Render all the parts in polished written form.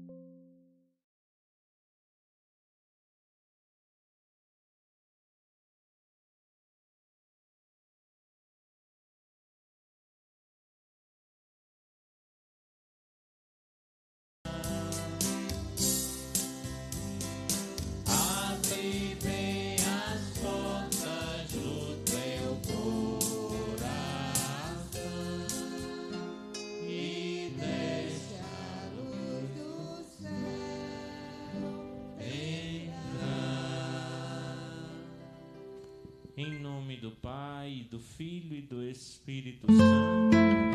Em nome do Pai, do Filho e do Espírito Santo,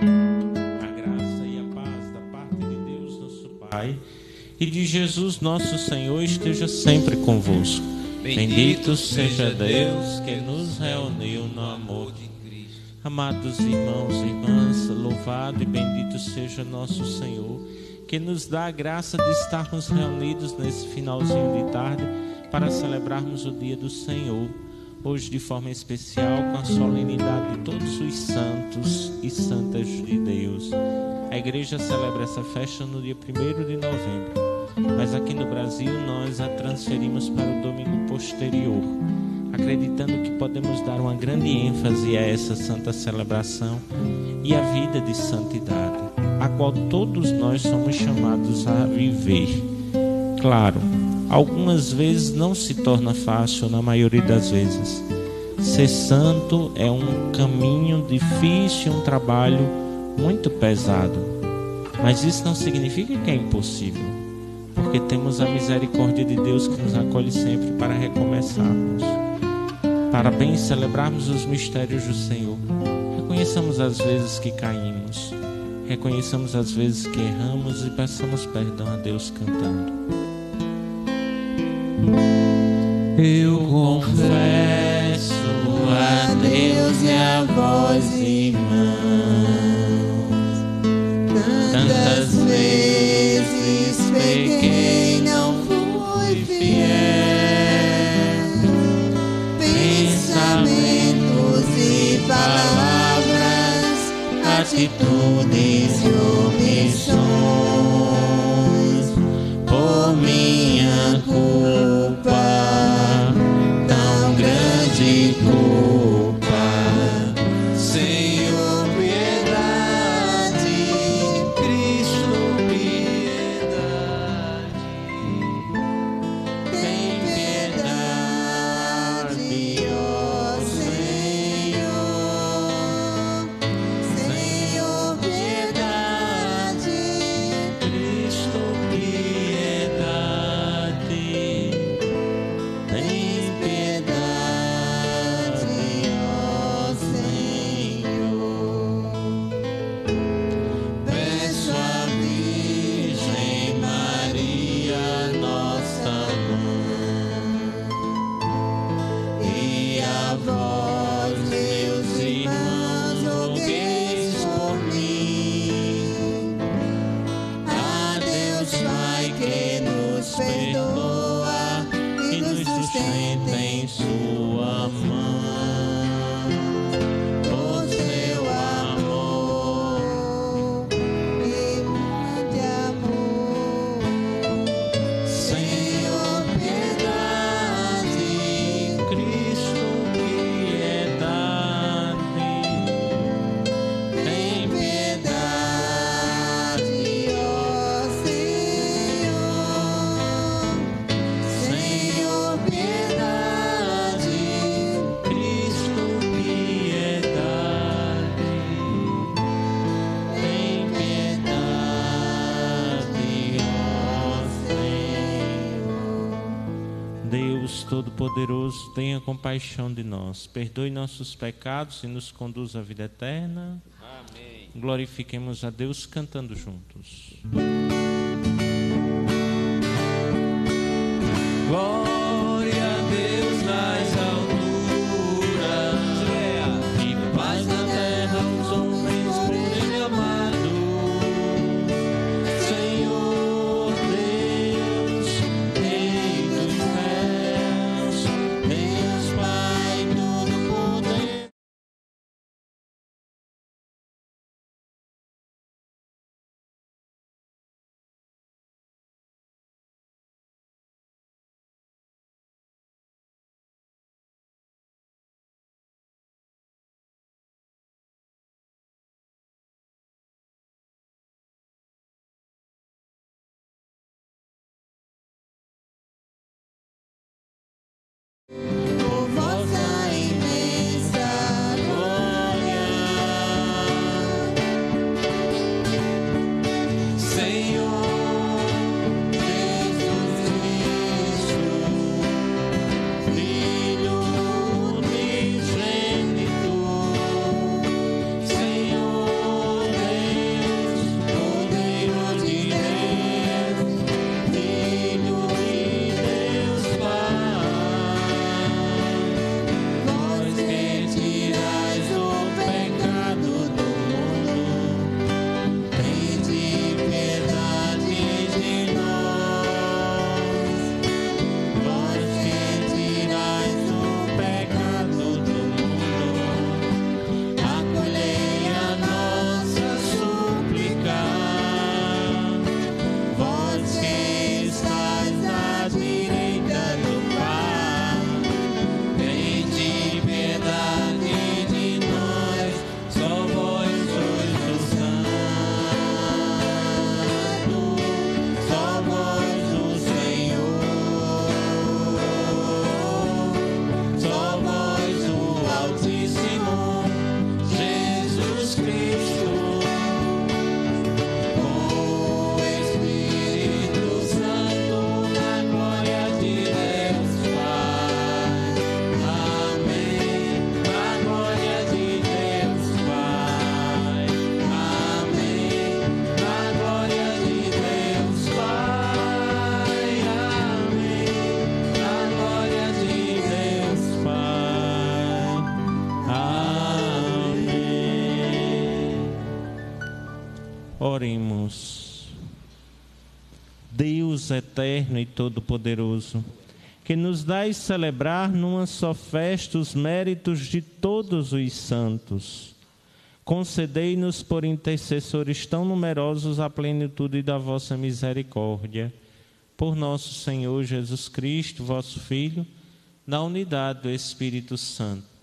a graça e a paz da parte de Deus, nosso Pai, e de Jesus, nosso Senhor, esteja sempre convosco. Bendito seja Deus que nos reuniu no amor de Cristo. Amados irmãos e irmãs, louvado e bendito seja nosso Senhor, que nos dá a graça de estarmos reunidos nesse finalzinho de tarde para celebrarmos o dia do Senhor. Hoje, de forma especial, com a solenidade de todos os santos e santas de Deus. A igreja celebra essa festa no dia 1º de novembro, mas aqui no Brasil nós a transferimos para o domingo posterior, acreditando que podemos dar uma grande ênfase a essa santa celebração e a vida de santidade, a qual todos nós somos chamados a viver. Claro, algumas vezes não se torna fácil, na maioria das vezes. Ser santo é um caminho difícil, um trabalho muito pesado. Mas isso não significa que é impossível, porque temos a misericórdia de Deus que nos acolhe sempre para recomeçarmos, para bem celebrarmos os mistérios do Senhor. Reconheçamos as vezes que caímos, reconheçamos as vezes que erramos e peçamos perdão a Deus cantando. Eu confesso a Deus e a vós, irmãos, tantas vezes pequei, não fui fiel, pensamentos e palavras, atitudes e omissões, por minha culpa, tão grande culpa, Senhor, piedade, Cristo, piedade, tem piedade, ó Senhor, Senhor, piedade, Cristo, piedade, tem piedade, ó Senhor. Peço à Virgem Maria, nossa mãe, e a vós, meus irmãos, rogueis por mim. A Deus Pai que nos perdoa e nos sustenta em sua mão, por seu amor e grande amor. Senhor, piedade, Cristo, piedade, tem piedade, ó Senhor, Senhor, piedade, Cristo, piedade, tem piedade, ó Senhor. Deus Todo-Poderoso, tenha compaixão de nós, perdoe nossos pecados e nos conduz à vida eterna. Amém. Glorifiquemos a Deus cantando juntos. Oremos. Deus eterno e todo-poderoso, que nos dais celebrar numa só festa os méritos de todos os santos, concedei-nos por intercessores tão numerosos a plenitude da vossa misericórdia. Por nosso Senhor Jesus Cristo, vosso Filho, na unidade do Espírito Santo.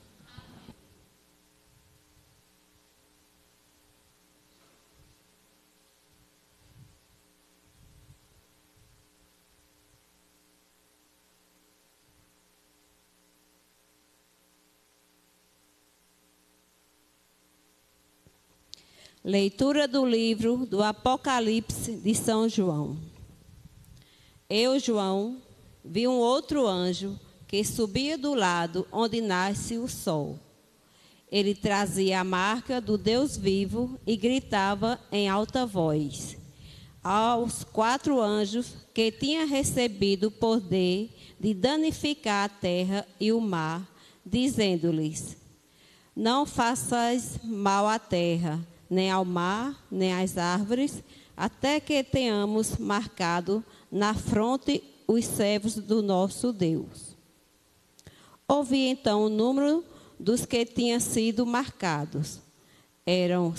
Leitura do livro do Apocalipse de São João. Eu, João, vi um outro anjo que subia do lado onde nasce o sol. Ele trazia a marca do Deus vivo e gritava em alta voz aos 4 anjos que tinha recebido o poder de danificar a terra e o mar, dizendo-lhes: não façais mal à terra, nem ao mar, nem às árvores, até que tenhamos marcado na fronte os servos do nosso Deus. Ouvi então o número dos que tinham sido marcados. Eram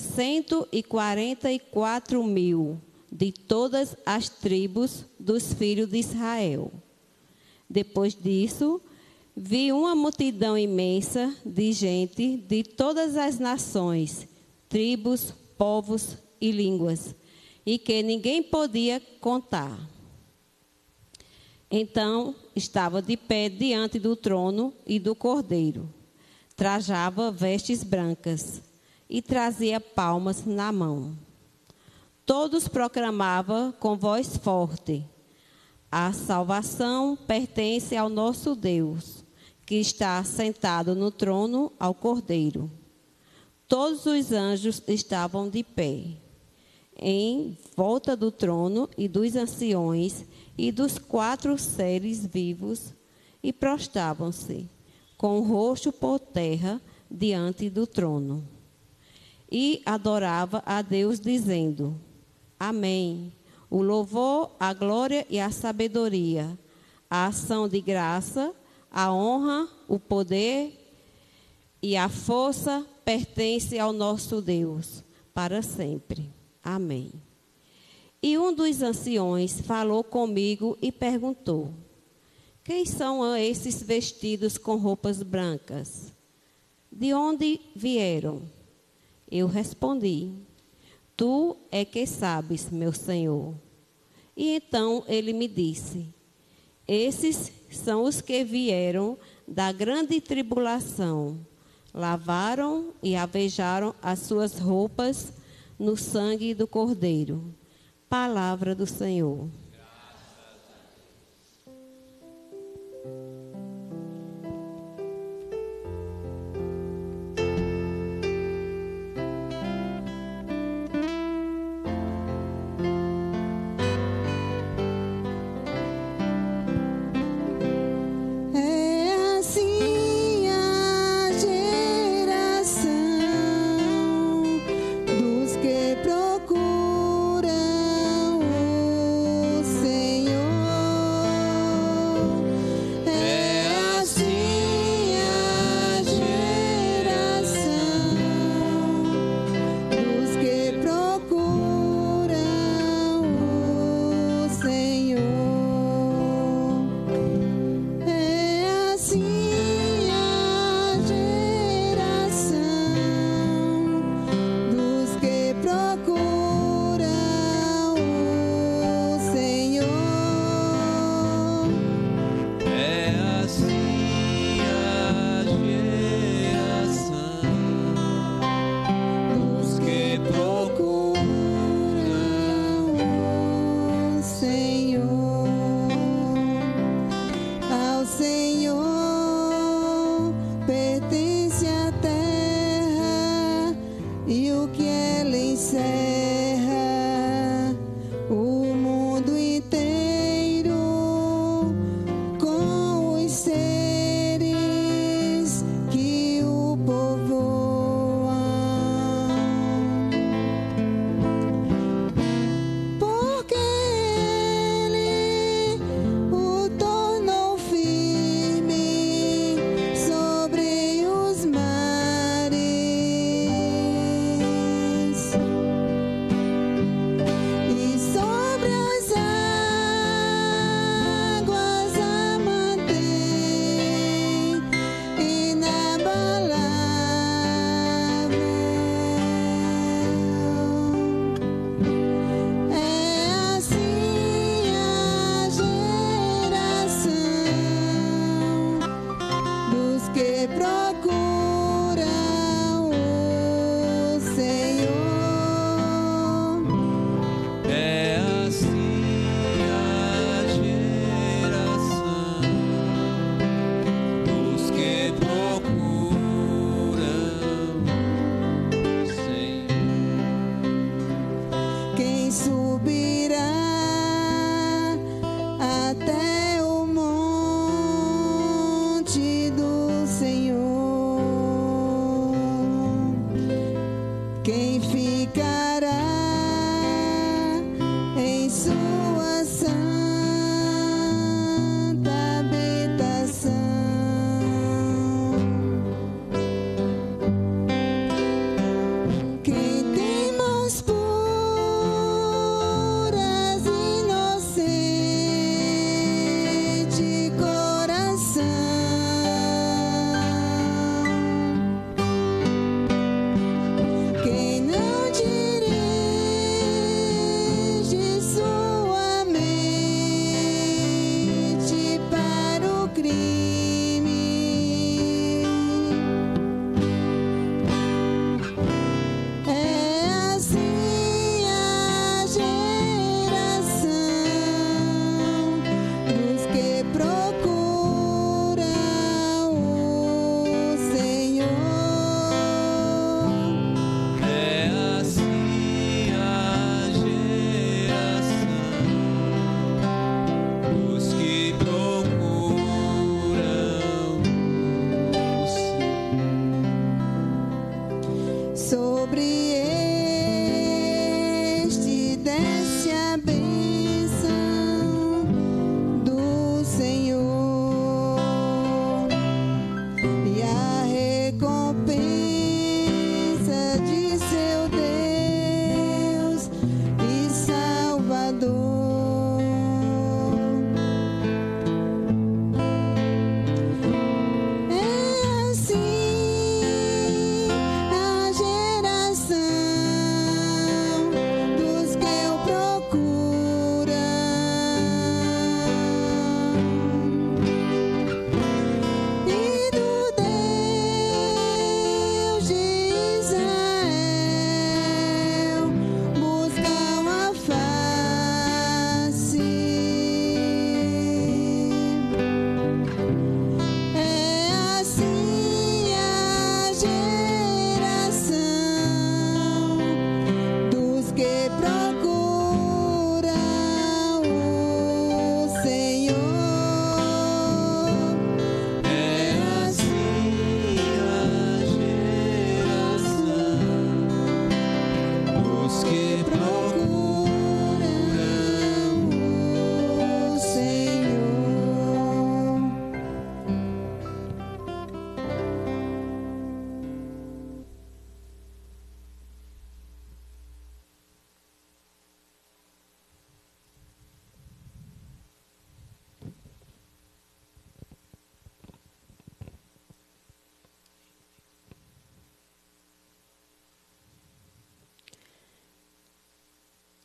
144.000 de todas as tribos dos filhos de Israel. Depois disso, vi uma multidão imensa de gente de todas as nações, tribos, povos e línguas, e que ninguém podia contar. Então estava de pé diante do trono e do Cordeiro. Trajava vestes brancas e trazia palmas na mão. Todos proclamavam com voz forte: a salvação pertence ao nosso Deus, que está sentado no trono, ao Cordeiro. Todos os anjos estavam de pé, em volta do trono e dos anciões e dos 4 seres vivos, e prostravam-se, com o rosto por terra, diante do trono. E adorava a Deus, dizendo: Amém. O louvor, a glória e a sabedoria, a ação de graça, a honra, o poder e a força pertence ao nosso Deus, para sempre. Amém. E um dos anciões falou comigo e perguntou: quem são esses vestidos com roupas brancas? De onde vieram? Eu respondi: tu é que sabes, meu Senhor. E então ele me disse: esses são os que vieram da grande tribulação. Lavaram e avejaram as suas roupas no sangue do Cordeiro. Palavra do Senhor. Procuram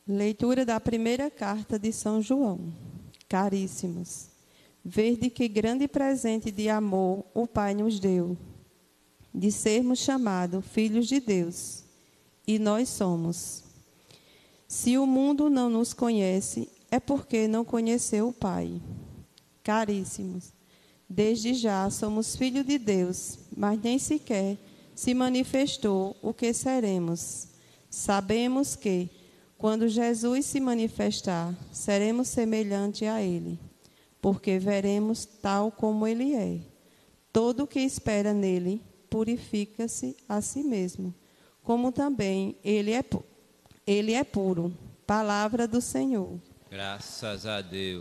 Leitura da primeira carta de São João. Caríssimos, vede que grande presente de amor o Pai nos deu, de sermos chamados filhos de Deus, e nós somos. Se o mundo não nos conhece, é porque não conheceu o Pai. Caríssimos, desde já somos filhos de Deus, mas nem sequer se manifestou o que seremos. Sabemos que, quando Jesus se manifestar, seremos semelhantes a Ele, porque veremos tal como Ele é. Todo o que espera nele purifica-se a si mesmo, como também Ele é puro. Palavra do Senhor. Graças a Deus.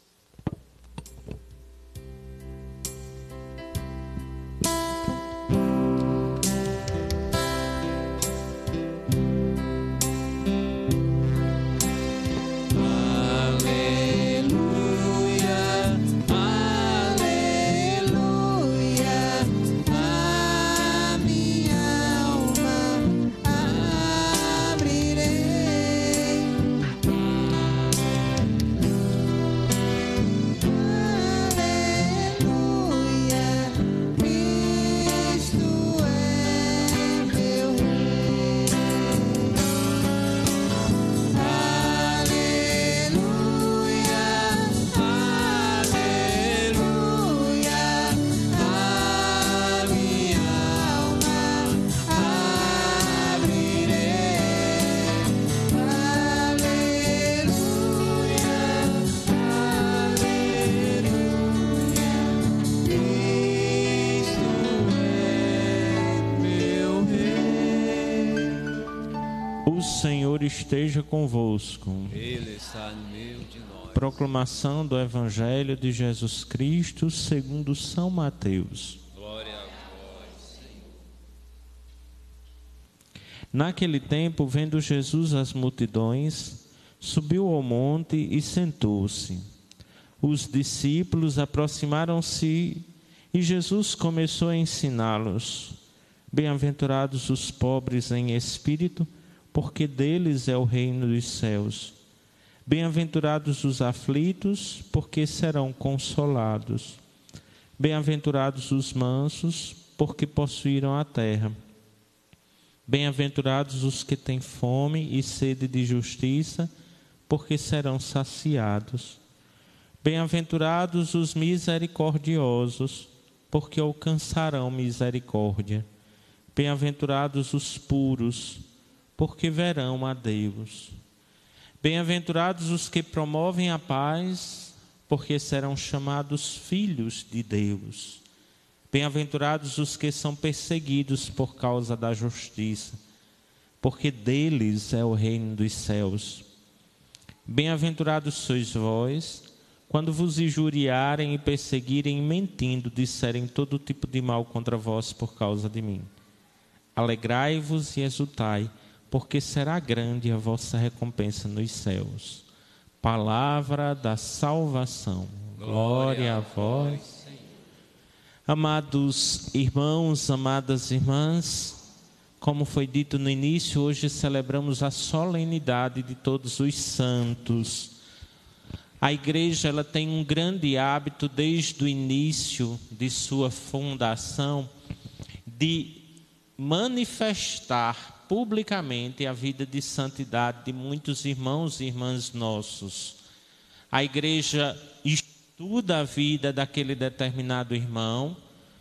O Senhor esteja convosco. Ele está no meio de nós. Proclamação do Evangelho de Jesus Cristo segundo São Mateus. Glória a vós, Senhor. Naquele tempo, vendo Jesus as multidões, subiu ao monte e sentou-se. Os discípulos aproximaram-se e Jesus começou a ensiná-los. Bem-aventurados os pobres em espírito, porque deles é o reino dos céus. Bem-aventurados os aflitos, porque serão consolados. Bem-aventurados os mansos, porque possuirão a terra. Bem-aventurados os que têm fome e sede de justiça, porque serão saciados. Bem-aventurados os misericordiosos, porque alcançarão misericórdia. Bem-aventurados os puros, porque verão a Deus. Bem-aventurados os que promovem a paz, porque serão chamados filhos de Deus. Bem-aventurados os que são perseguidos por causa da justiça, porque deles é o reino dos céus. Bem-aventurados sois vós, quando vos injuriarem e perseguirem, mentindo, disserem todo tipo de mal contra vós por causa de mim. Alegrai-vos e exultai, porque será grande a vossa recompensa nos céus. Palavra da salvação. Glória a vós, Senhor. Amados irmãos, amadas irmãs, como foi dito no início, hoje celebramos a solenidade de todos os santos. A igreja ela tem um grande hábito desde o início de sua fundação de manifestar publicamente a vida de santidade de muitos irmãos e irmãs nossos. A igreja estuda a vida daquele determinado irmão,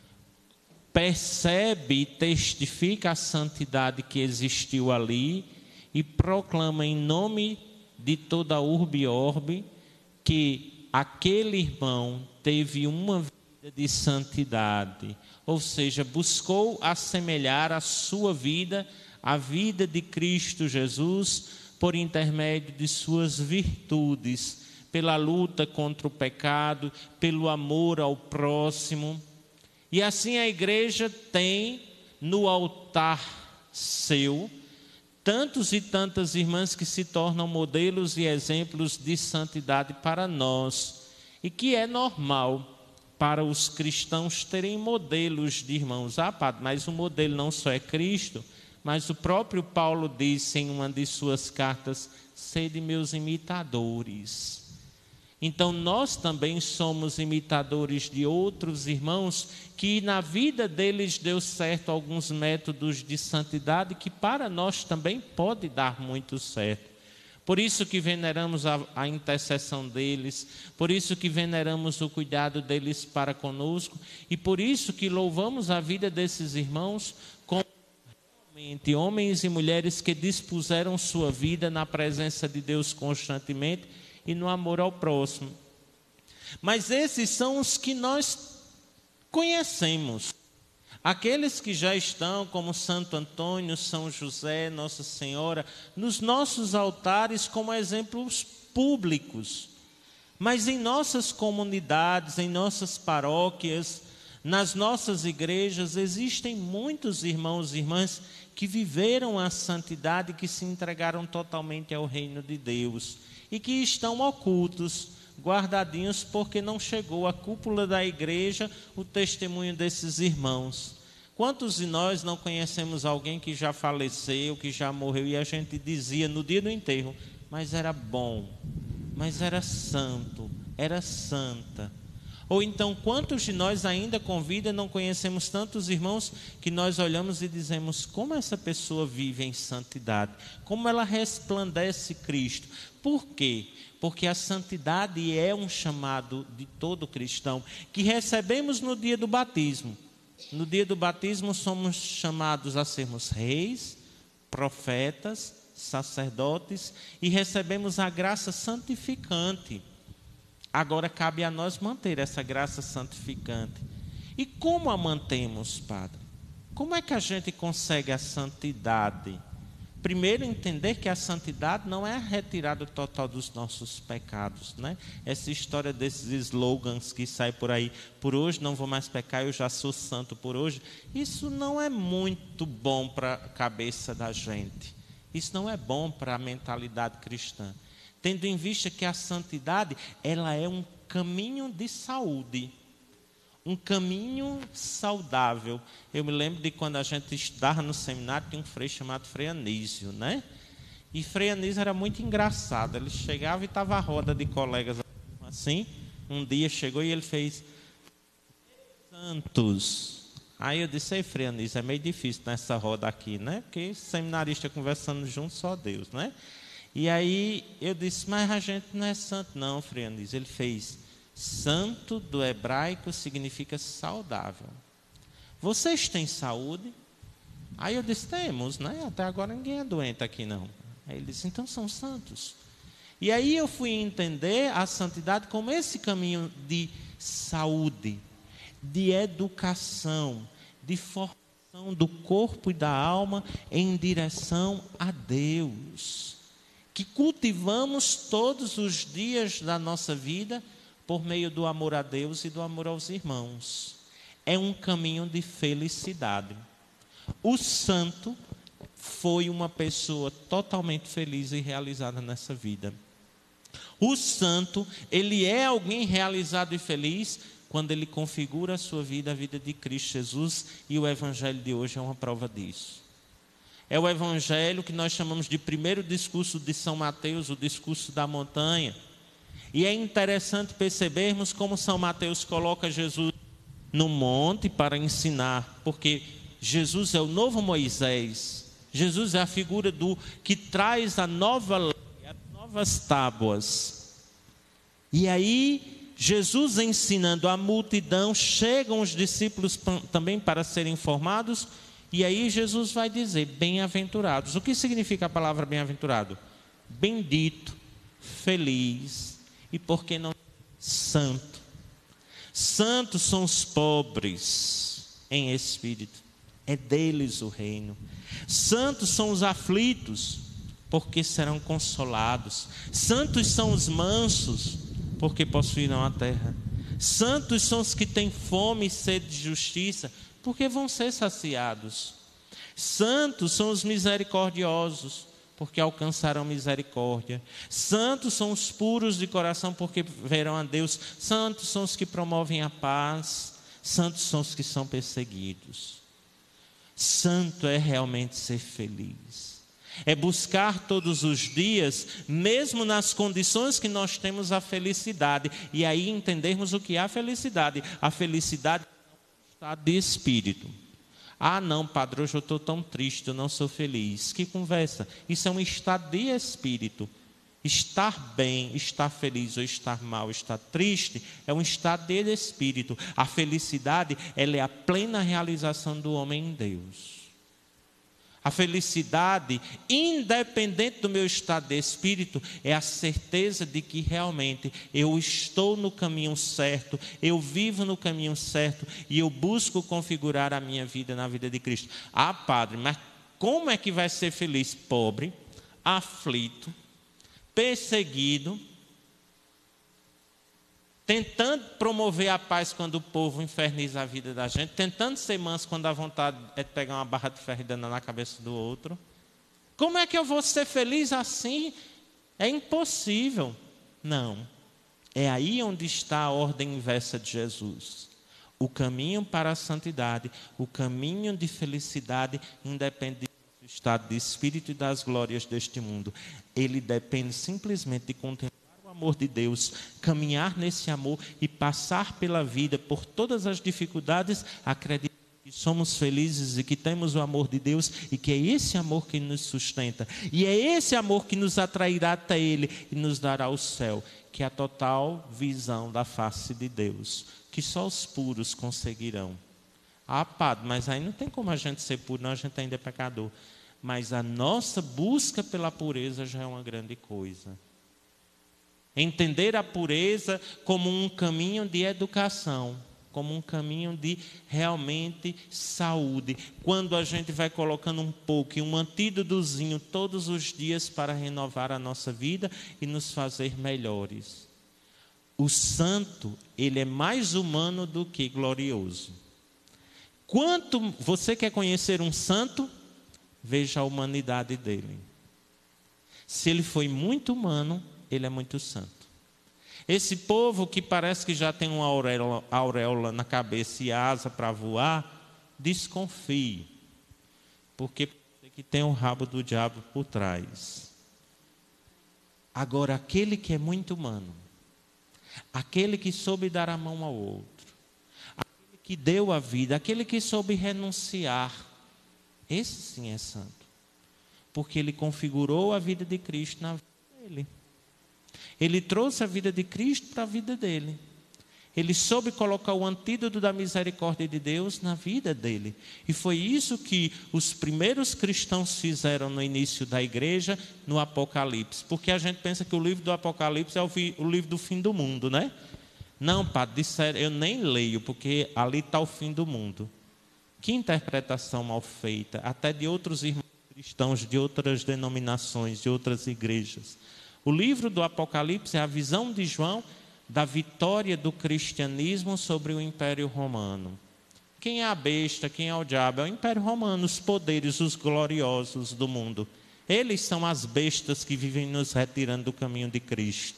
percebe e testifica a santidade que existiu ali e proclama em nome de toda a urbe e orbe que aquele irmão teve uma vida de santidade, ou seja, buscou assemelhar a sua vida à vida de Cristo Jesus por intermédio de suas virtudes, pela luta contra o pecado, pelo amor ao próximo. E assim a igreja tem no altar seu tantos e tantas irmãs que se tornam modelos e exemplos de santidade para nós, e que é normal para os cristãos terem modelos de irmãos. Ah, padre, mas o modelo não só é Cristo, mas o próprio Paulo disse em uma de suas cartas: sede meus imitadores. Então nós também somos imitadores de outros irmãos que na vida deles deu certo alguns métodos de santidade que para nós também pode dar muito certo. Por isso que veneramos a intercessão deles, por isso que veneramos o cuidado deles para conosco e por isso que louvamos a vida desses irmãos como realmente homens e mulheres que dispuseram sua vida na presença de Deus constantemente e no amor ao próximo. Mas esses são os que nós conhecemos. Aqueles que já estão, como Santo Antônio, São José, Nossa Senhora, nos nossos altares como exemplos públicos. Mas em nossas comunidades, em nossas paróquias, nas nossas igrejas, existem muitos irmãos e irmãs que viveram a santidade, que se entregaram totalmente ao reino de Deus e que estão ocultos, guardadinhos, porque não chegou à cúpula da igreja o testemunho desses irmãos. Quantos de nós não conhecemos alguém que já faleceu, que já morreu, e a gente dizia no dia do enterro: mas era bom, mas era santo, era santa. Ou então, quantos de nós ainda com vida não conhecemos tantos irmãos que nós olhamos e dizemos: como essa pessoa vive em santidade, como ela resplandece Cristo. Por quê? Porque a santidade é um chamado de todo cristão, que recebemos no dia do batismo. No dia do batismo somos chamados a sermos reis, profetas, sacerdotes e recebemos a graça santificante. Agora cabe a nós manter essa graça santificante. E como a mantemos, Padre? Como é que a gente consegue a santidade? Primeiro, entender que a santidade não é a retirada total dos nossos pecados, né? Essa história desses slogans que saem por aí: por hoje não vou mais pecar, eu já sou santo por hoje. Isso não é muito bom para a cabeça da gente. Isso não é bom para a mentalidade cristã. Tendo em vista que a santidade, ela é um caminho de saúde, um caminho saudável. Eu me lembro de quando a gente estudava no seminário, tinha um frei chamado Frei Anísio, né? E Frei Anísio era muito engraçado. Ele chegava e estava a roda de colegas assim. Um dia chegou e ele fez: santos. Aí eu disse: ei, Frei Anísio, é meio difícil nessa roda aqui, né? Porque seminarista conversando junto, só Deus, né? E aí eu disse: mas a gente não é santo não, Frei Anísio. Ele fez: santo do hebraico significa saudável. Vocês têm saúde? Aí eu disse: temos, né? Até agora ninguém é doente aqui não. Aí ele disse: então são santos. E aí eu fui entender a santidade como esse caminho de saúde, de educação, de formação do corpo e da alma em direção a Deus, que cultivamos todos os dias da nossa vida por meio do amor a Deus e do amor aos irmãos. É um caminho de felicidade. O santo foi uma pessoa totalmente feliz e realizada nessa vida. O santo, ele é alguém realizado e feliz quando ele configura a sua vida, a vida de Cristo Jesus, e o evangelho de hoje é uma prova disso. É o evangelho que nós chamamos de primeiro discurso de São Mateus, o discurso da montanha. E é interessante percebermos como São Mateus coloca Jesus no monte para ensinar, porque Jesus é o novo Moisés. Jesus é a figura do que traz a nova lei, as novas tábuas. E aí, Jesus ensinando a multidão, chegam os discípulos também para serem formados. E aí Jesus vai dizer: bem-aventurados. O que significa a palavra bem-aventurado? Bendito, feliz e, por que não, santo. Santos são os pobres em espírito, é deles o reino. Santos são os aflitos, porque serão consolados. Santos são os mansos, porque possuirão a terra. Santos são os que têm fome e sede de justiça, porque vão ser saciados. Santos são os misericordiosos, porque alcançarão misericórdia. Santos são os puros de coração, porque verão a Deus. Santos são os que promovem a paz. Santos são os que são perseguidos. Santo é realmente ser feliz. É buscar todos os dias, mesmo nas condições que nós temos, a felicidade. E aí entendermos o que é a felicidade. A felicidade é um estado de espírito. Ah, não, padre, hoje eu estou tão triste, eu não sou feliz. Que conversa? Isso é um estado de espírito. Estar bem, estar feliz ou estar mal, estar triste, é um estado de espírito. A felicidade, ela é a plena realização do homem em Deus. A felicidade, independente do meu estado de espírito, é a certeza de que realmente eu estou no caminho certo, eu vivo no caminho certo e eu busco configurar a minha vida na vida de Cristo. Ah, padre, mas como é que vai ser feliz? Pobre, aflito, perseguido, tentando promover a paz quando o povo inferniza a vida da gente, tentando ser manso quando a vontade é de pegar uma barra de ferro e dar na cabeça do outro. Como é que eu vou ser feliz assim? É impossível. Não. É aí onde está a ordem inversa de Jesus. O caminho para a santidade, o caminho de felicidade, independe do estado de espírito e das glórias deste mundo. Ele depende simplesmente de contemplar o amor de Deus, caminhar nesse amor e passar pela vida por todas as dificuldades, acreditando que somos felizes e que temos o amor de Deus e que é esse amor que nos sustenta. E é esse amor que nos atrairá até Ele e nos dará o céu, que é a total visão da face de Deus, que só os puros conseguirão. Ah, padre, mas aí não tem como a gente ser puro, não, a gente ainda é pecador. Mas a nossa busca pela pureza já é uma grande coisa. Entender a pureza como um caminho de educação, como um caminho de realmente saúde. Quando a gente vai colocando um pouco, um antídotozinho todos os dias para renovar a nossa vida e nos fazer melhores. O santo, ele é mais humano do que glorioso. Quanto você quer conhecer um santo, veja a humanidade dele. Se ele foi muito humano, ele é muito santo. Esse povo que parece que já tem uma auréola na cabeça e asa para voar, desconfie, porque que tem o rabo do diabo por trás. Agora, aquele que é muito humano, aquele que soube dar a mão ao outro, aquele que deu a vida, aquele que soube renunciar, esse sim é santo, porque ele configurou a vida de Cristo na vida dele. Ele trouxe a vida de Cristo para a vida dele. Ele soube colocar o antídoto da misericórdia de Deus na vida dele. E foi isso que os primeiros cristãos fizeram no início da igreja, no Apocalipse. Porque a gente pensa que o livro do Apocalipse é o livro do fim do mundo, né? Não, padre, disseram, eu nem leio, porque ali está o fim do mundo. Que interpretação mal feita, até de outros irmãos cristãos, de outras denominações, de outras igrejas. O livro do Apocalipse é a visão de João da vitória do cristianismo sobre o Império Romano. Quem é a besta, quem é o diabo? É o Império Romano, os poderes, os gloriosos do mundo. Eles são as bestas que vivem nos retirando do caminho de Cristo.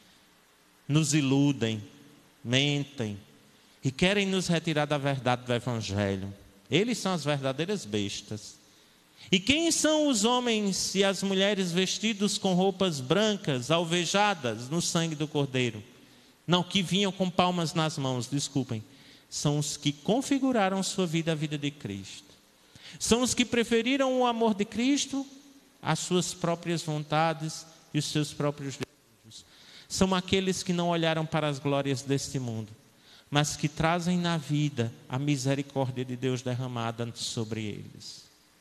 Nos iludem, mentem e querem nos retirar da verdade do Evangelho. Eles são as verdadeiras bestas. E quem são os homens e as mulheres vestidos com roupas brancas, alvejadas no sangue do Cordeiro? Não, que vinham com palmas nas mãos, desculpem. São os que configuraram sua vida, a vida de Cristo. São os que preferiram o amor de Cristo às suas próprias vontades e os seus próprios desejos. São aqueles que não olharam para as glórias deste mundo, mas que trazem na vida a misericórdia de Deus derramada sobre eles.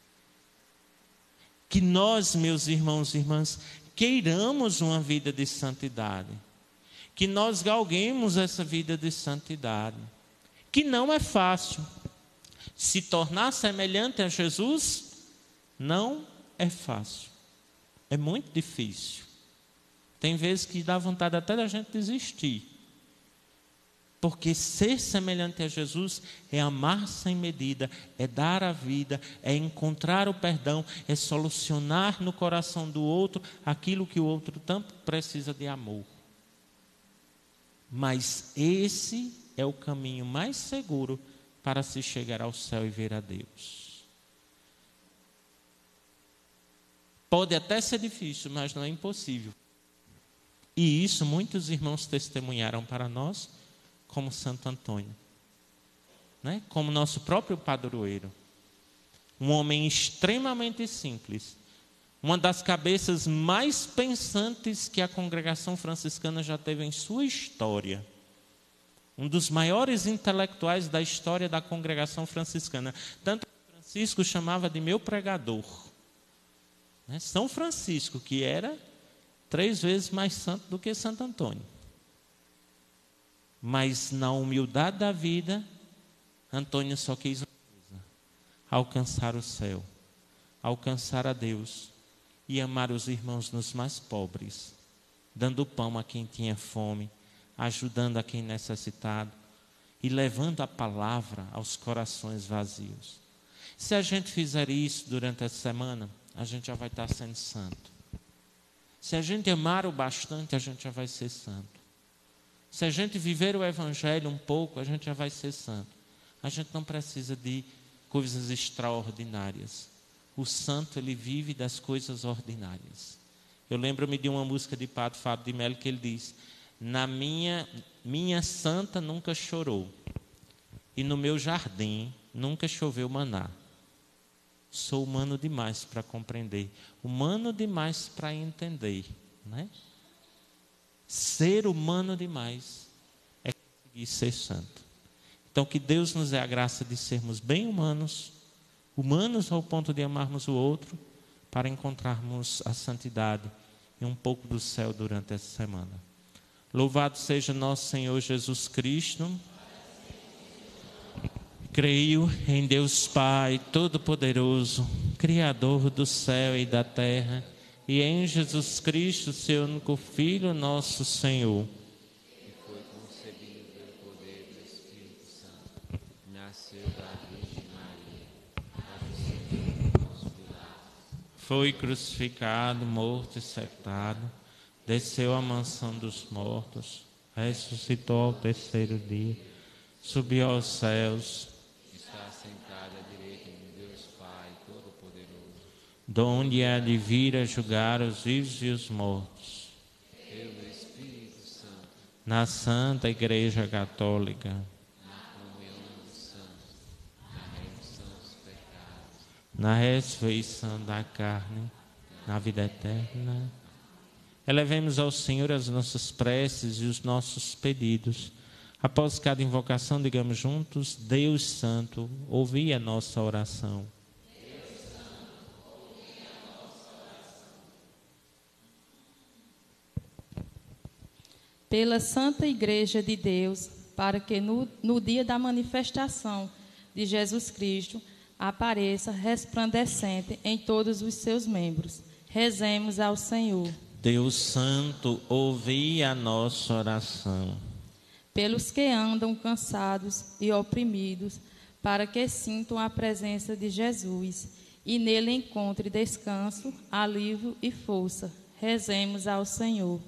Que nós, meus irmãos e irmãs, queiramos uma vida de santidade. Que nós galguemos essa vida de santidade. Que não é fácil. Se tornar semelhante a Jesus, não é fácil. É muito difícil. Tem vezes que dá vontade até da gente desistir. Porque ser semelhante a Jesus é amar sem medida, é dar a vida, é encontrar o perdão, é solucionar no coração do outro aquilo que o outro tanto precisa de amor. Mas esse é o caminho mais seguro para se chegar ao céu e ver a Deus. Pode até ser difícil, mas não é impossível. E isso muitos irmãos testemunharam para nós, como Santo Antônio, né? Como nosso próprio padroeiro. Um homem extremamente simples. Uma das cabeças mais pensantes que a congregação franciscana já teve em sua história. Um dos maiores intelectuais da história da congregação franciscana. Tanto que Francisco chamava de meu pregador. São Francisco, que era 3 vezes mais santo do que Santo Antônio. Mas na humildade da vida, Antônio só quis uma coisa: alcançar o céu, alcançar a Deus e amar os irmãos nos mais pobres, dando pão a quem tinha fome, ajudando a quem necessitado e levando a palavra aos corações vazios. Se a gente fizer isso durante essa semana, a gente já vai estar sendo santo. Se a gente amar o bastante, a gente já vai ser santo. Se a gente viver o Evangelho um pouco, a gente já vai ser santo. A gente não precisa de coisas extraordinárias. O santo, ele vive das coisas ordinárias. Eu lembro-me de uma música de Padre Fábio de Melo que ele diz: na minha santa nunca chorou, e no meu jardim nunca choveu maná. Sou humano demais para compreender, humano demais para entender, né? Ser humano demais é conseguir ser santo. Então, que Deus nos dê a graça de sermos bem humanos, humanos ao ponto de amarmos o outro, para encontrarmos a santidade e um pouco do céu durante essa semana. Louvado seja nosso Senhor Jesus Cristo. Creio em Deus Pai Todo-Poderoso, Criador do céu e da terra, e em Jesus Cristo, seu único Filho, nosso Senhor. Que foi concebido pelo poder do Espírito Santo, nasceu da Virgem Maria, foi crucificado, morto e sepultado, desceu à mansão dos mortos, ressuscitou ao 3º dia, subiu aos céus, está sentado à direita de Deus Pai Todo-Poderoso, donde há de vir a julgar os vivos e os mortos. pelo Espírito Santo, Na Santa Igreja Católica, na comunhão dos santos, na remissão dos pecados, na ressurreição da carne, na vida eterna. Elevemos ao Senhor as nossas preces e os nossos pedidos. Após cada invocação, digamos juntos: Deus Santo, ouvi a nossa oração. Pela Santa Igreja de Deus, para que no dia da manifestação de Jesus Cristo apareça resplandecente em todos os seus membros. Rezemos ao Senhor. Deus Santo, ouvi a nossa oração. Pelos que andam cansados e oprimidos, para que sintam a presença de Jesus e nele encontre descanso, alívio e força. Rezemos ao Senhor.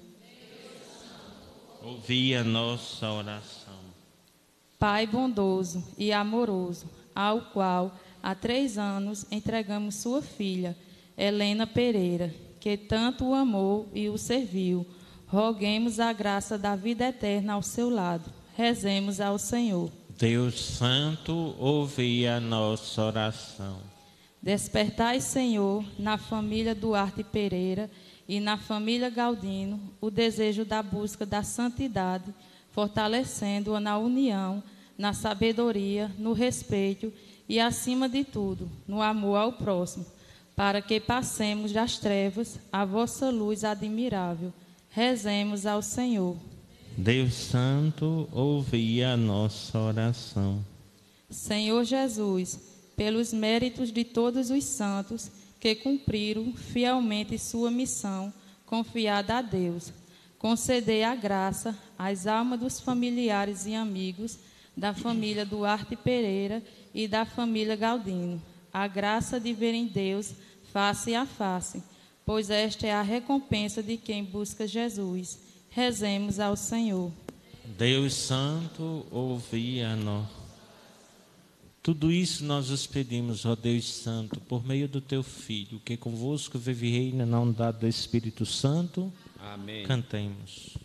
Ouvi a nossa oração. Pai bondoso e amoroso, ao qual há 3 anos entregamos sua filha, Helena Pereira, que tanto o amou e o serviu, roguemos a graça da vida eterna ao seu lado. Rezemos ao Senhor. Deus Santo, ouvi a nossa oração. Despertai, Senhor, na família Duarte Pereira e na família Galdino, o desejo da busca da santidade, fortalecendo-a na união, na sabedoria, no respeito e, acima de tudo, no amor ao próximo, para que passemos das trevas à vossa luz admirável. Rezemos ao Senhor. Deus Santo, ouvi a nossa oração. Senhor Jesus, pelos méritos de todos os santos que cumpriram fielmente sua missão confiada a Deus, concedei a graça às almas dos familiares e amigos da família Duarte Pereira e da família Galdino, a graça de verem Deus face a face, pois esta é a recompensa de quem busca Jesus. Rezemos ao Senhor. Deus Santo, ouvi a nossa. Tudo isso nós os pedimos, ó Deus Santo, por meio do Teu Filho, que convosco vive e reina na unidade do Espírito Santo. Amém. Cantemos.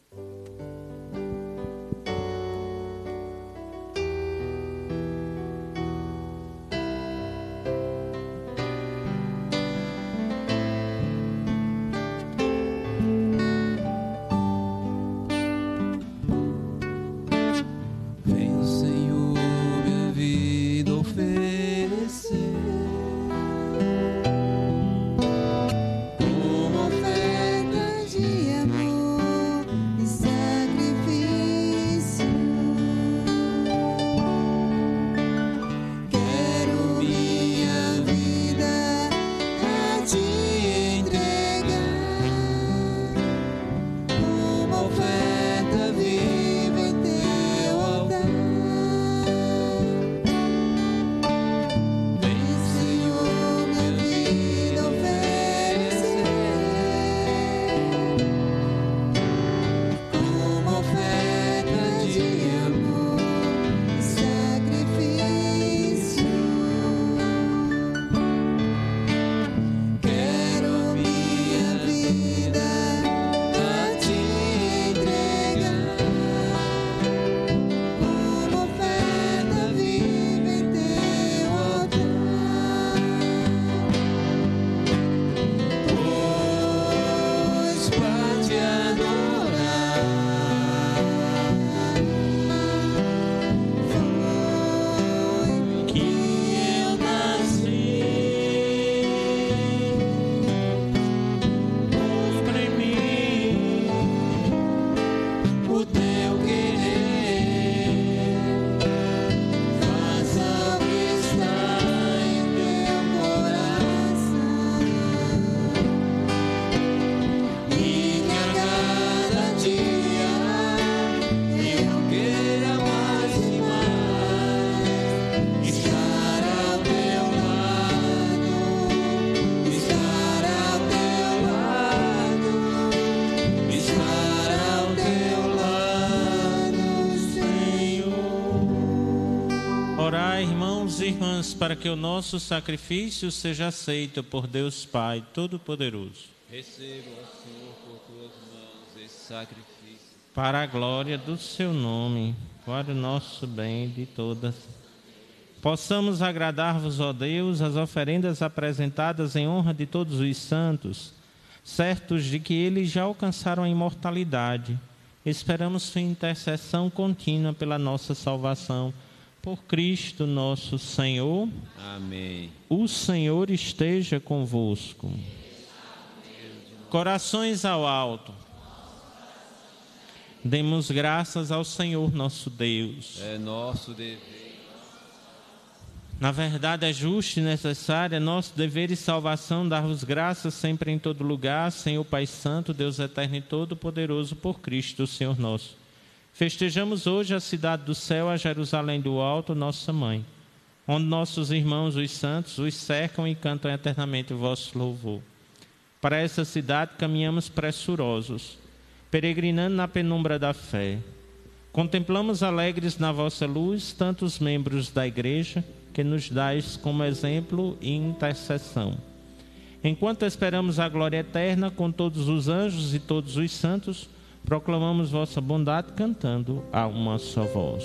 Para que o nosso sacrifício seja aceito por Deus Pai Todo-Poderoso. Receba, ó Senhor, por tuas mãos esse sacrifício. Para a glória do seu nome, para o nosso bem de todas. Possamos agradar-vos, ó Deus, as oferendas apresentadas em honra de todos os santos, certos de que eles já alcançaram a imortalidade. Esperamos sua intercessão contínua pela nossa salvação. Por Cristo nosso Senhor. Amém. O Senhor esteja convosco. Corações ao alto. Demos graças ao Senhor nosso Deus. É nosso dever. Na verdade é justo e necessário, é nosso dever e salvação dar-vos graças sempre em todo lugar, Senhor Pai Santo, Deus eterno e todo-poderoso, por Cristo, o Senhor nosso. Festejamos hoje a cidade do céu, a Jerusalém do alto, nossa mãe, onde nossos irmãos, os santos, os cercam e cantam eternamente o vosso louvor. Para essa cidade caminhamos pressurosos, peregrinando na penumbra da fé. Contemplamos alegres na vossa luz tantos membros da igreja que nos dais como exemplo e intercessão. Enquanto esperamos a glória eterna com todos os anjos e todos os santos, proclamamos vossa bondade cantando a uma só voz.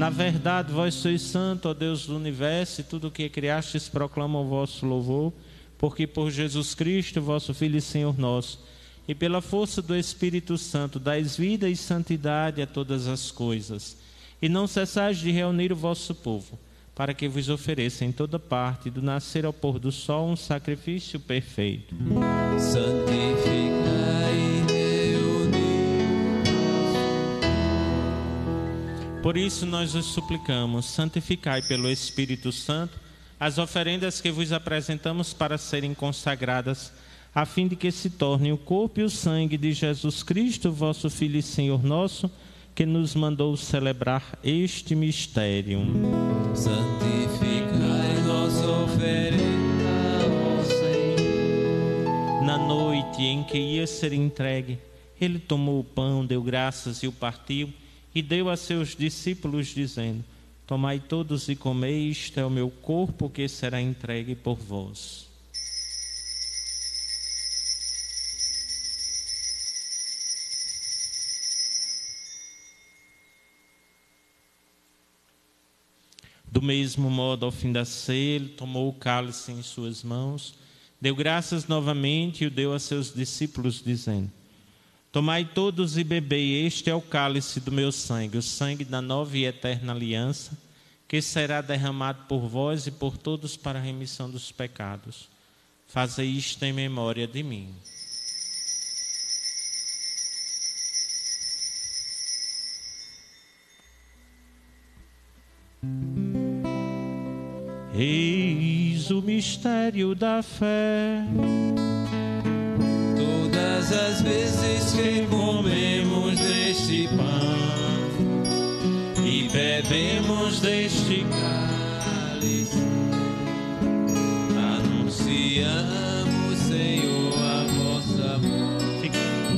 Na verdade, vós sois santo, ó Deus do universo, e tudo o que criastes proclama o vosso louvor, porque por Jesus Cristo, vosso Filho e Senhor nosso, e pela força do Espírito Santo, dais vida e santidade a todas as coisas. E não cessais de reunir o vosso povo, para que vos ofereça em toda parte, do nascer ao pôr do sol, um sacrifício perfeito. Santificai e Por isso nós os suplicamos, santificai pelo Espírito Santo as oferendas que vos apresentamos para serem consagradas, a fim de que se tornem o corpo e o sangue de Jesus Cristo, vosso Filho e Senhor nosso, que nos mandou celebrar este mistério. Santificai nossa oferenda, ó Senhor. Na noite em que ia ser entregue, ele tomou o pão, deu graças e o partiu, e deu a seus discípulos, dizendo: tomai todos e comei, isto é o meu corpo que será entregue por vós. Do mesmo modo, ao fim da ceia, ele tomou o cálice em suas mãos, deu graças novamente e o deu a seus discípulos, dizendo: tomai todos e bebei, este é o cálice do meu sangue, o sangue da nova e eterna aliança, que será derramado por vós e por todos para a remissão dos pecados. Fazei isto em memória de mim. Eis o mistério da fé. Todas as vezes que comemos deste pão e bebemos deste cálice, anunciamos, Senhor, a vossa morte,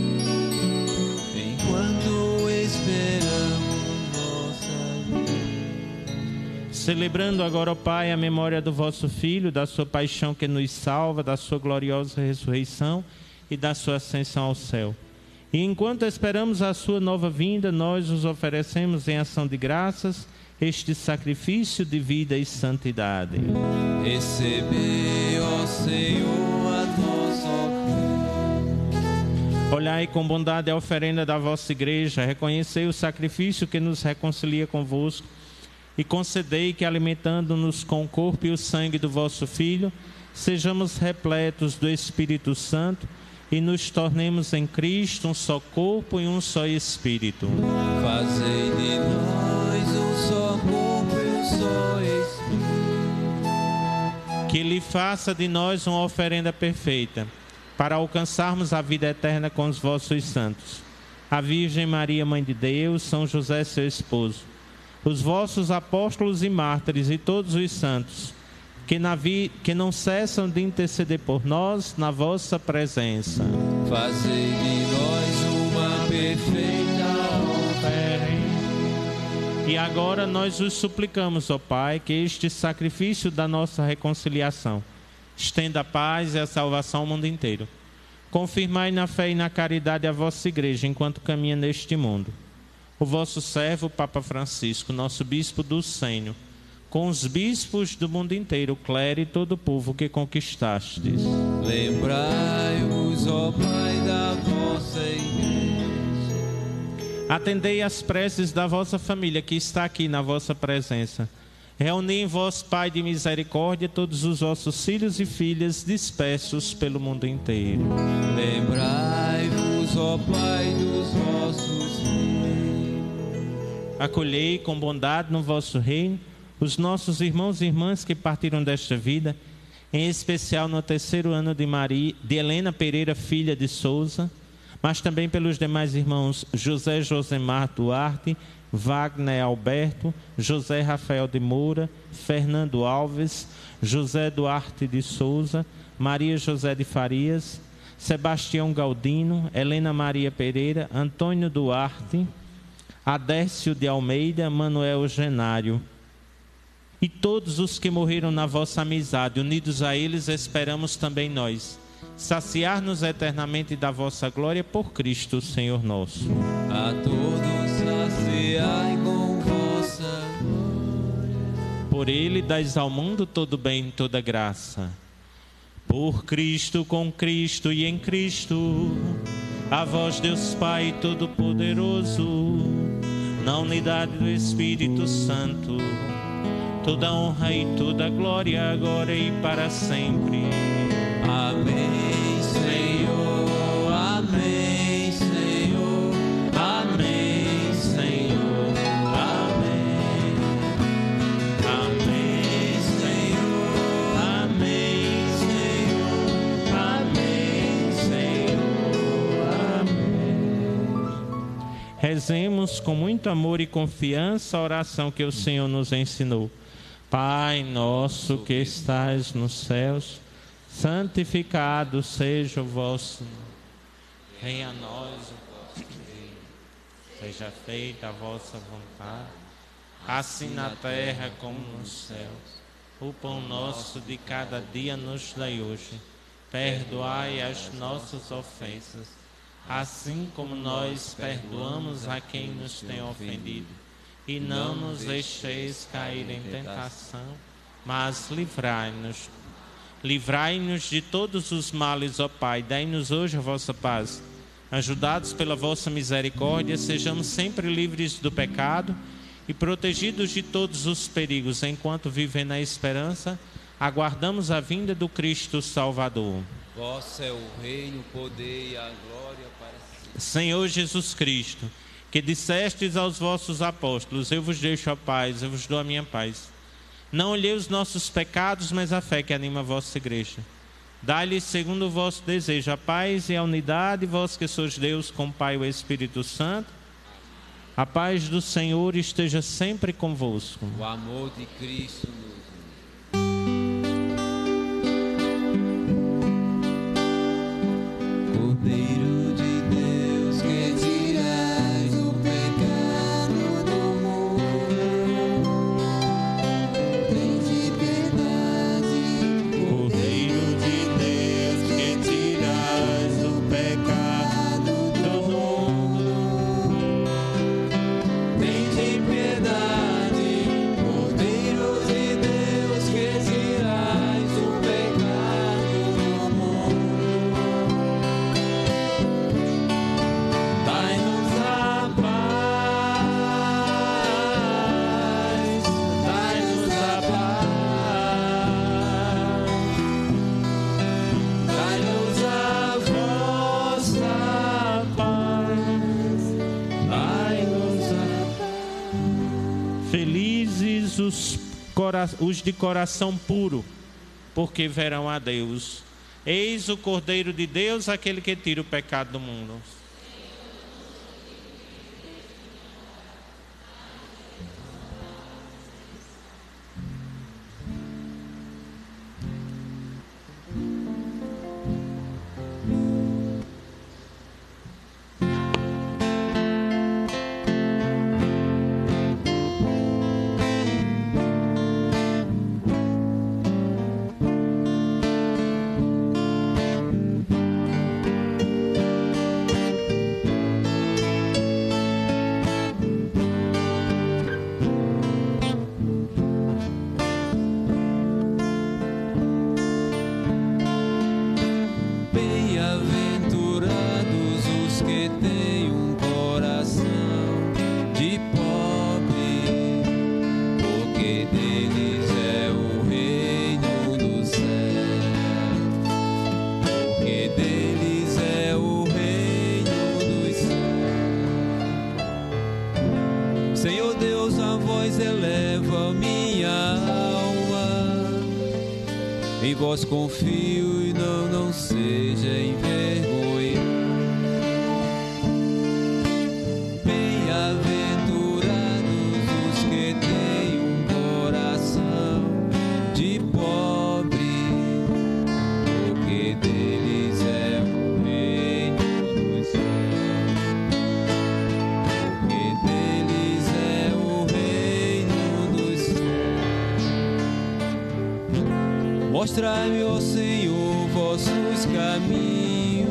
enquanto esperamos vossa vinda. Celebrando agora, ó Pai, a memória do vosso Filho, da sua paixão que nos salva, da sua gloriosa ressurreição e da sua ascensão ao céu. E enquanto esperamos a sua nova vinda, nós os oferecemos em ação de graças este sacrifício de vida e santidade. Recebei, ó Senhor, a nossa oferta. Olhai com bondade a oferenda da vossa igreja, reconhecei o sacrifício que nos reconcilia convosco e concedei que, alimentando-nos com o corpo e o sangue do vosso Filho, sejamos repletos do Espírito Santo e nos tornemos em Cristo um só corpo e um só Espírito. Fazei de nós um só corpo e um só Espírito. Que Ele faça de nós uma oferenda perfeita, para alcançarmos a vida eterna com os vossos santos. A Virgem Maria, Mãe de Deus, São José, seu esposo, os vossos apóstolos e mártires e todos os santos, que não cessam de interceder por nós na vossa presença. Fazei de nós uma perfeita oferenda. E agora nós os suplicamos, ó Pai, que este sacrifício da nossa reconciliação estenda a paz e a salvação ao mundo inteiro. Confirmai na fé e na caridade a vossa igreja enquanto caminha neste mundo. O vosso servo, Papa Francisco, nosso bispo do Sênio, com os bispos do mundo inteiro, o clero e todo o povo que conquistastes. Lembrai-vos, ó Pai, da vossa igreja. Atendei as preces da vossa família que está aqui na vossa presença. Reuni em vós, Pai de misericórdia, todos os vossos filhos e filhas dispersos pelo mundo inteiro. Lembrai-vos, ó Pai, dos vossos filhos. Acolhei com bondade no vosso reino os nossos irmãos e irmãs que partiram desta vida, em especial no terceiro ano de Helena Pereira, filha de Souza, mas também pelos demais irmãos José Josemar Duarte, Wagner Alberto, José Rafael de Moura, Fernando Alves, José Duarte de Souza, Maria José de Farias, Sebastião Galdino, Helena Maria Pereira, Antônio Duarte, Adércio de Almeida, Manuel Genário. E todos os que morreram na vossa amizade, unidos a eles, esperamos também nós saciar-nos eternamente da vossa glória por Cristo, Senhor nosso. A todos saciai com vossa por ele dais ao mundo todo bem e toda graça. Por Cristo, com Cristo e em Cristo, a vós, Deus Pai Todo-Poderoso, na unidade do Espírito Santo, toda honra e toda glória, agora e para sempre. Amém, Senhor. Amém, Senhor. Amém, Senhor. Amém. Amém, Senhor. Amém, Senhor. Amém, Senhor. Amém. Rezemos com muito amor e confiança a oração que o Senhor nos ensinou. Pai nosso que estais nos céus, santificado seja o vosso nome. Venha a nós o vosso reino. Seja feita a vossa vontade, assim na terra como nos céus. O pão nosso de cada dia nos dai hoje. Perdoai as nossas ofensas, assim como nós perdoamos a quem nos tem ofendido. E não nos deixeis cair em tentação, mas livrai-nos. Livrai-nos de todos os males, ó Pai. Dai-nos hoje a vossa paz. Ajudados pela vossa misericórdia, sejamos sempre livres do pecado e protegidos de todos os perigos, enquanto vivendo na esperança, aguardamos a vinda do Cristo Salvador. Vosso é o reino, o poder e a glória para sempre. Senhor Jesus Cristo, que dissestes aos vossos apóstolos: eu vos deixo a paz, eu vos dou a minha paz. Não olhei os nossos pecados, mas a fé que anima a vossa igreja. Dai-lhes, segundo o vosso desejo, a paz e a unidade, vós que sois Deus, com o Pai e o Espírito Santo. A paz do Senhor esteja sempre convosco. O amor de Cristo nos une. Cordeiro de Deus, que tirais o pecado do mundo, tende piedade. Cordeiro de Deus, que tirais o pecado do mundo, Tende piedade, Cordeiro de Deus, que tirais o pecado do mundo. Dai-nos a paz, dai-nos a paz, dai-nos a vossa paz, dai-nos a felizes os de coração puro, porque verão a Deus. Eis o Cordeiro de Deus, aquele que tira o pecado do mundo. Bem-aventurados os que têm um coração de pobre, porque deles é o reino do céu. Porque deles é o reino dos céus. Senhor Deus, a voz eleva minha alma. Em vós confio e não seja envergonhado. Bem-aventurados os que têm um coração de pobre, porque deles é o reino dos céus. Porque deles é o reino dos céus. Mostrai-me, ó Senhor, vossos caminhos,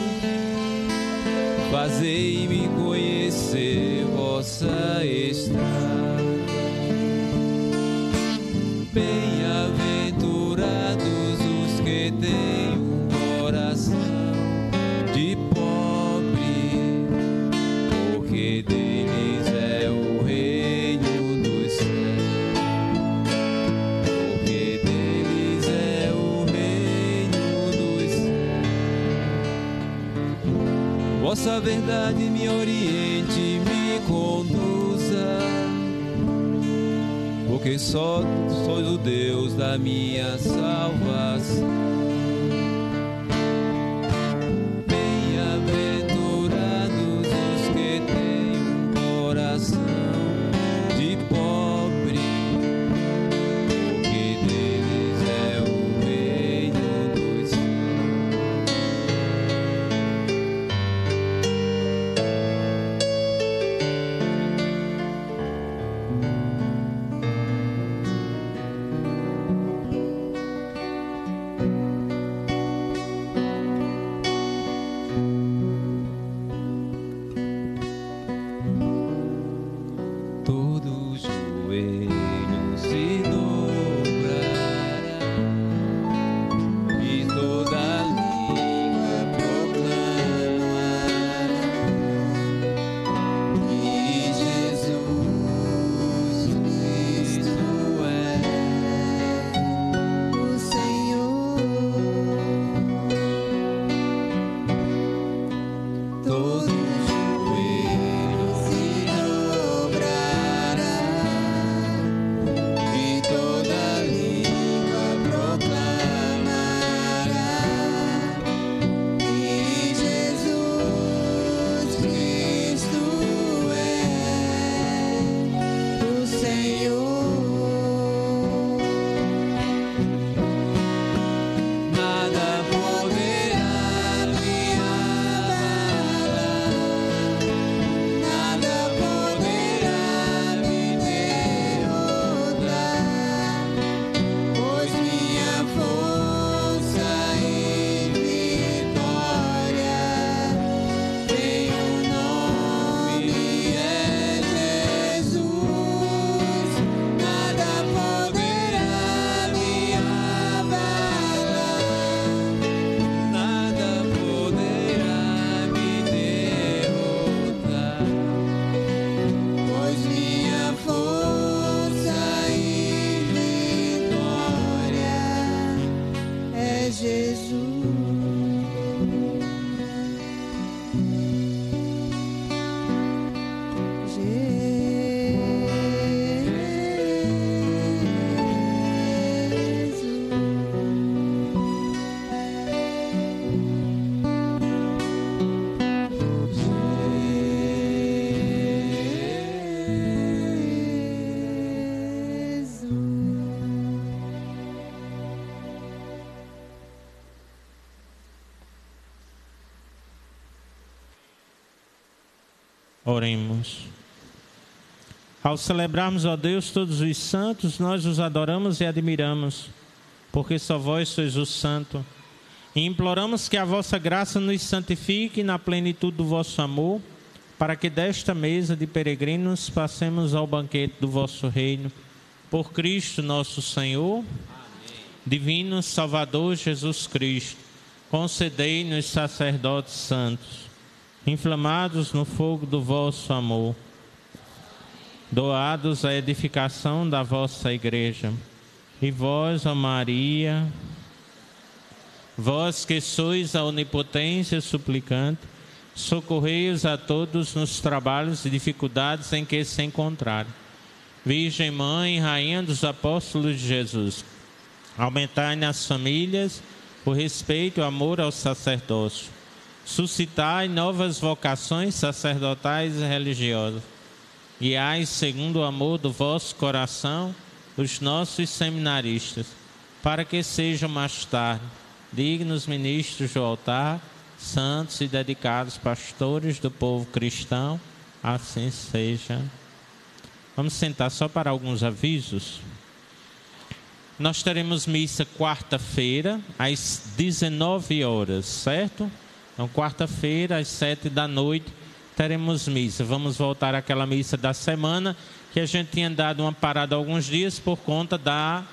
fazei-me conhecer vossa estrada. Bem-aventurados os que têm um coração de pobre, porque deles é o reino dos céus. Porque deles é o reino dos céus. Vossa verdade me oriente, me conduza, porque só sois o Deus da minha salvação. Bem-aventurados os que têm um coração de pobre, porque deles é o reino dos céus. Todo joelho se dobrará e toda língua proclamará que Jesus Cristo é o Senhor. Todo joelho se dobrará e toda língua proclamará que Jesus Cristo é o Senhor. Nada poderá me abalar, nada poderá me derrotar, pois minha força e vitória tem o nome é Jesus. Nada poderá me abalar, nada poderá me derrotar, pois minha força e vitória é Jesus. Oremos. Ao celebrarmos, ó Deus, todos os santos, nós os adoramos e admiramos, porque só vós sois o santo. E imploramos que a vossa graça nos santifique na plenitude do vosso amor, para que desta mesa de peregrinos passemos ao banquete do vosso reino. Por Cristo nosso Senhor. Amém. Divino Salvador Jesus Cristo, concedei-nos sacerdotes santos, inflamados no fogo do vosso amor, doados à edificação da vossa igreja. E vós, ó Maria, vós que sois a onipotência suplicante, socorrei-os a todos nos trabalhos e dificuldades em que se encontrarem. Virgem Mãe, Rainha dos Apóstolos de Jesus, aumentai nas famílias o respeito e o amor ao sacerdócio. Suscitai novas vocações sacerdotais e religiosas. Guiai, segundo o amor do vosso coração, os nossos seminaristas, para que sejam mais tarde dignos ministros do altar, santos e dedicados pastores do povo cristão. Assim seja. Vamos sentar só para alguns avisos. Nós teremos missa quarta-feira, às 19 horas, certo? Então, quarta-feira, às 7 da noite, teremos missa. Vamos voltar àquela missa da semana, que a gente tinha dado uma parada alguns dias por conta da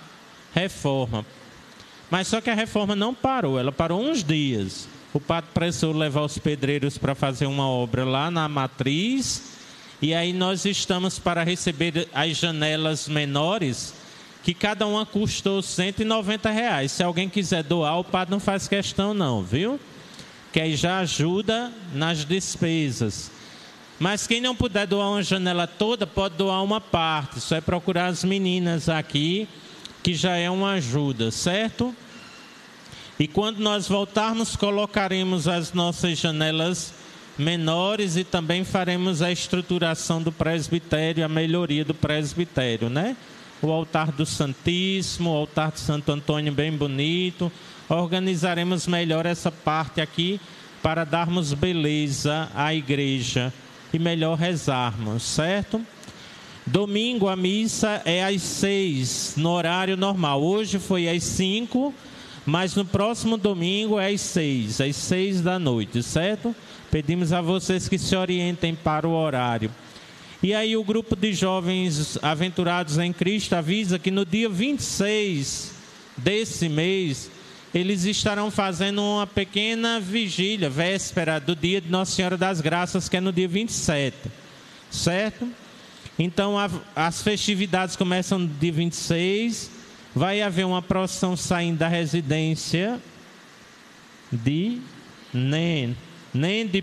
reforma. Mas só que a reforma não parou, ela parou uns dias. O padre precisou levar os pedreiros para fazer uma obra lá na matriz. E aí nós estamos para receber as janelas menores, que cada uma custou R$190. Se alguém quiser doar, o padre não faz questão não, viu? Que aí já ajuda nas despesas. Mas quem não puder doar uma janela toda, pode doar uma parte. Só é procurar as meninas aqui, que já é uma ajuda, certo? E quando nós voltarmos, colocaremos as nossas janelas menores e também faremos a estruturação do presbitério, a melhoria do presbitério, né? O altar do Santíssimo, o altar de Santo Antônio bem bonito. Organizaremos melhor essa parte aqui para darmos beleza à igreja e melhor rezarmos, certo? Domingo a missa é às 6, no horário normal. Hoje foi às 5, mas no próximo domingo é às 6 da noite, certo? Pedimos a vocês que se orientem para o horário. E aí o grupo de jovens aventurados em Cristo avisa que no dia 26 desse mês, eles estarão fazendo uma pequena vigília, véspera do dia de Nossa Senhora das Graças, que é no dia 27, certo? Então as festividades começam no dia 26, vai haver uma procissão saindo da residência de Nem de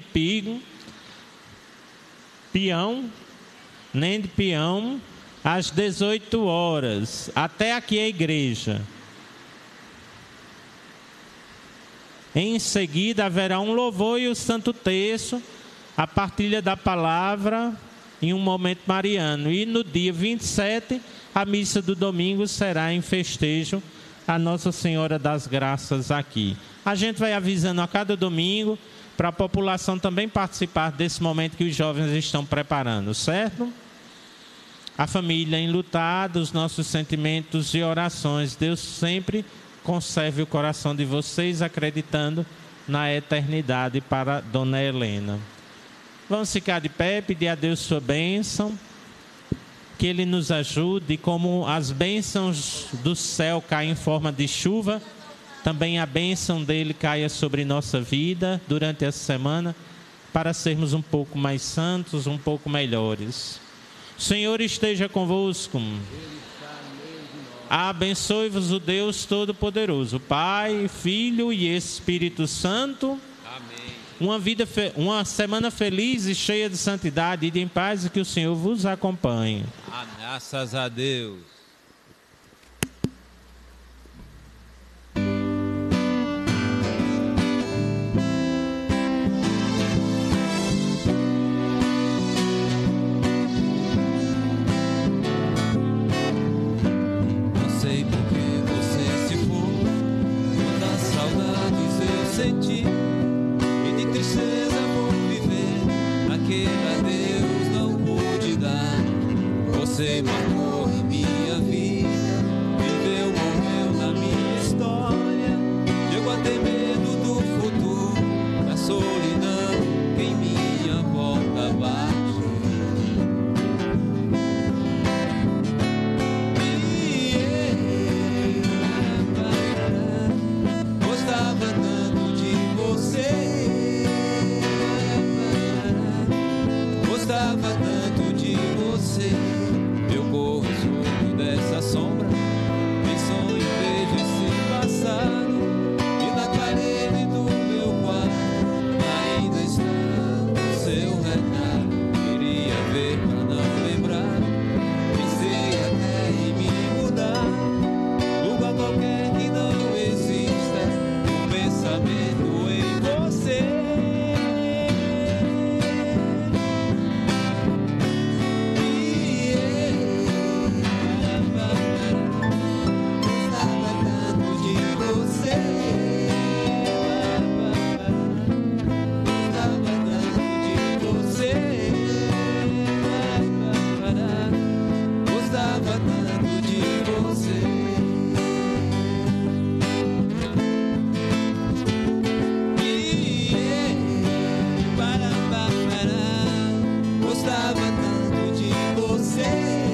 Peão, às 18 horas, até aqui a igreja. Em seguida haverá um louvor e o Santo Terço, a partilha da palavra em um momento mariano. E no dia 27, a missa do domingo será em festejo a Nossa Senhora das Graças aqui. A gente vai avisando a cada domingo para a população também participar desse momento que os jovens estão preparando, certo? A família enlutada, os nossos sentimentos e orações. Deus sempre conserve o coração de vocês, acreditando na eternidade para Dona Helena. Vamos ficar de pé, pedir a Deus sua bênção, que Ele nos ajude, como as bênçãos do céu caem em forma de chuva, também a bênção dele caia sobre nossa vida durante essa semana, para sermos um pouco mais santos, um pouco melhores. O Senhor esteja convosco. Abençoe-vos o Deus Todo-Poderoso, Pai, Filho e Espírito Santo. Amém. Uma semana feliz e cheia de santidade e de paz, e que o Senhor vos acompanhe. Graças a Deus. Você marcou em minha vida, viveu, morreu na minha história. Chego a ter medo do futuro, da solidão que em minha volta bate. Gostava tanto de você, gostava tanto de você. Eu corro escuro dessa sombra, em sonho vejo esse passado, e na parede do meu quarto ainda está o seu retrato. Queria ver pra não lembrar, pensei até em me mudar, lugar qualquer que não exista, um pensamento em você. Gostava tanto de você.